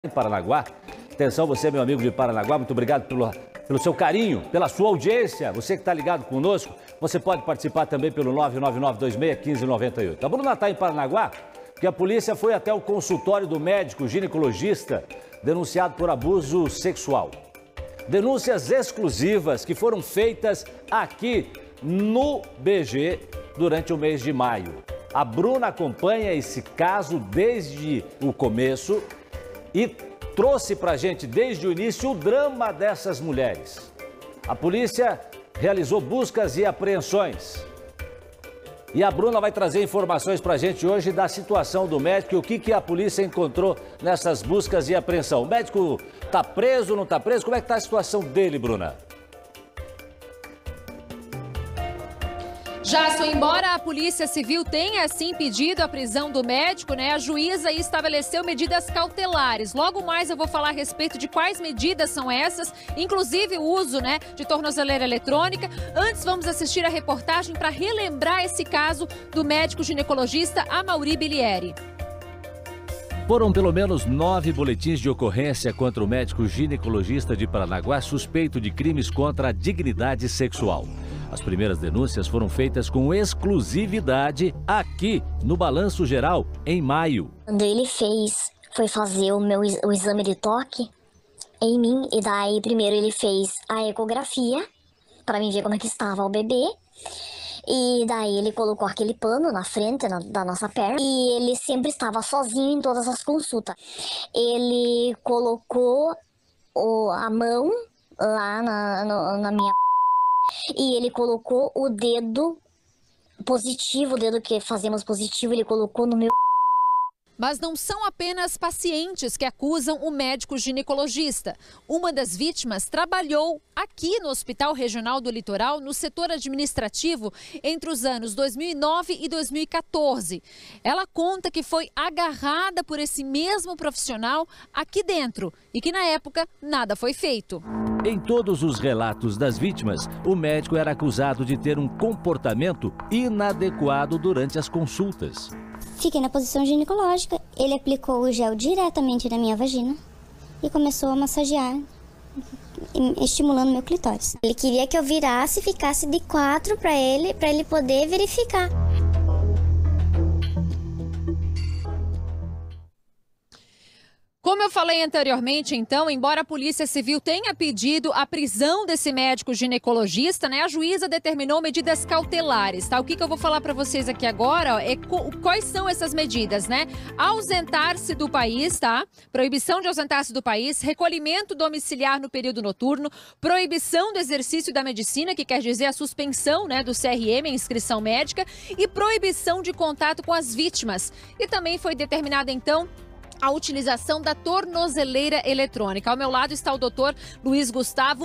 Em Paranaguá. Atenção, você, meu amigo de Paranaguá, muito obrigado pelo seu carinho, pela sua audiência. Você que está ligado conosco, você pode participar também pelo 999261598. A Bruna está em Paranaguá porque a polícia foi até o consultório do médico ginecologista denunciado por abuso sexual. Denúncias exclusivas que foram feitas aqui no BG durante o mês de maio. A Bruna acompanha esse caso desde o começo e trouxe pra gente desde o início o drama dessas mulheres. A polícia realizou buscas e apreensões. E a Bruna vai trazer informações pra gente hoje da situação do médico e o que a polícia encontrou nessas buscas e apreensão. O médico tá preso, não tá preso? Como é que tá a situação dele, Bruna? Jason, embora a Polícia Civil tenha, sim, pedido a prisão do médico, a juíza estabeleceu medidas cautelares. Logo mais eu vou falar a respeito de quais medidas são essas, inclusive o uso, de tornozeleira eletrônica. Antes, vamos assistir a reportagem para relembrar esse caso do médico ginecologista Amaury Bilieri. Foram pelo menos 9 boletins de ocorrência contra o médico ginecologista de Paranaguá suspeito de crimes contra a dignidade sexual. As primeiras denúncias foram feitas com exclusividade aqui no Balanço Geral, em maio. Quando ele foi fazer o exame de toque em mim, e daí primeiro ele fez a ecografia para mim ver como é que estava o bebê. E daí ele colocou aquele pano na frente da nossa perna e ele sempre estava sozinho em todas as consultas. Ele colocou a mão lá na minha... E ele colocou o dedo positivo, o dedo que fazemos positivo, ele colocou no meu... Mas não são apenas pacientes que acusam o médico ginecologista. Uma das vítimas trabalhou aqui no Hospital Regional do Litoral, no setor administrativo, entre os anos 2009 e 2014. Ela conta que foi agarrada por esse mesmo profissional aqui dentro e que na época nada foi feito. Em todos os relatos das vítimas, o médico era acusado de ter um comportamento inadequado durante as consultas. Fiquei na posição ginecológica, ele aplicou o gel diretamente na minha vagina e começou a massagear, estimulando meu clitóris. Ele queria que eu virasse e ficasse de 4 para ele poder verificar. Como eu falei anteriormente, então, embora a Polícia Civil tenha pedido a prisão desse médico ginecologista, a juíza determinou medidas cautelares, tá? O que eu vou falar para vocês aqui agora é quais são essas medidas, Ausentar-se do país, tá? Proibição de ausentar-se do país, recolhimento domiciliar no período noturno, proibição do exercício da medicina, que quer dizer a suspensão, do CRM, a inscrição médica, e proibição de contato com as vítimas. E também foi determinada, então, a utilização da tornozeleira eletrônica. Ao meu lado está o doutor Luiz Gustavo,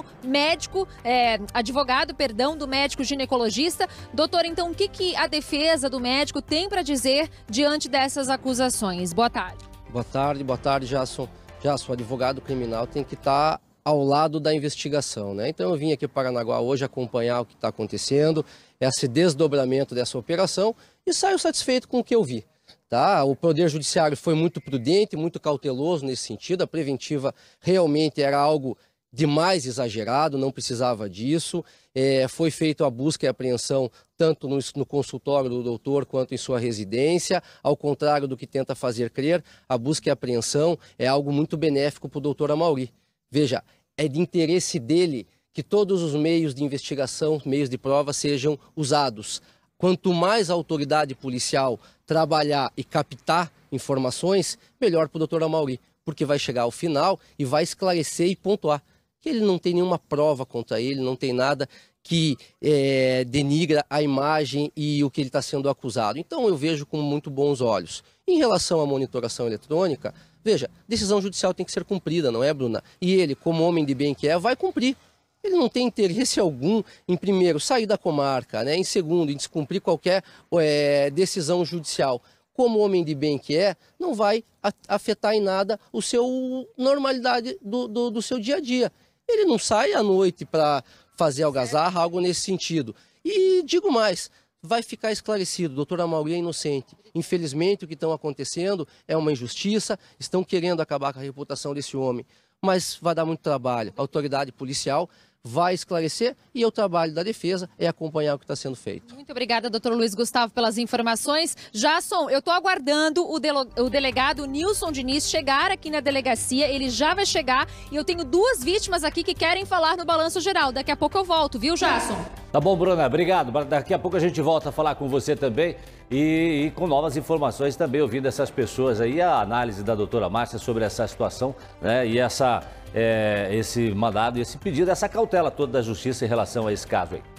advogado do médico ginecologista. Doutor, então, o que a defesa do médico tem para dizer diante dessas acusações? Boa tarde. Boa tarde, Jason. Jason, advogado criminal tem que estar ao lado da investigação, Então eu vim aqui para Paranaguá hoje acompanhar o que está acontecendo, esse desdobramento dessa operação e saio satisfeito com o que eu vi. Tá? O Poder Judiciário foi muito prudente, muito cauteloso nesse sentido. A preventiva realmente era algo demais exagerado, não precisava disso. Foi feita a busca e apreensão tanto no consultório do doutor quanto em sua residência. Ao contrário do que tenta fazer crer, a busca e apreensão é algo muito benéfico para o doutor Amaury. Veja, é de interesse dele que todos os meios de investigação, meios de prova sejam usados. Quanto mais a autoridade policial trabalhar e captar informações, melhor para o doutor Amaury, porque vai chegar ao final e vai esclarecer e pontuar que ele não tem nenhuma prova contra ele, não tem nada que denigra a imagem e o que ele está sendo acusado. Então eu vejo com muito bons olhos. Em relação à monitoração eletrônica, veja, decisão judicial tem que ser cumprida, não é, Bruna? E ele, como homem de bem que vai cumprir. Ele não tem interesse algum em, primeiro, sair da comarca, em segundo, em descumprir qualquer decisão judicial. Como homem de bem que não vai afetar em nada a normalidade do seu dia a dia. Ele não sai à noite para fazer algazarra, algo nesse sentido. E digo mais, vai ficar esclarecido. A doutora Mauri é inocente. Infelizmente, o que está acontecendo é uma injustiça, estão querendo acabar com a reputação desse homem, mas vai dar muito trabalho. A autoridade policial vai esclarecer e o trabalho da defesa é acompanhar o que está sendo feito. Muito obrigada, doutor Luiz Gustavo, pelas informações. Jasson, eu estou aguardando o delegado Nilson Diniz chegar aqui na delegacia, ele já vai chegar e eu tenho 2 vítimas aqui que querem falar no Balanço Geral. Daqui a pouco eu volto, viu, Jasson? Tá bom, Bruna, obrigado. Daqui a pouco a gente volta a falar com você também e com novas informações também, ouvindo essas pessoas aí, a análise da doutora Márcia sobre essa situação, né, e esse mandado, esse pedido, essa cautela toda da justiça em relação a esse caso aí.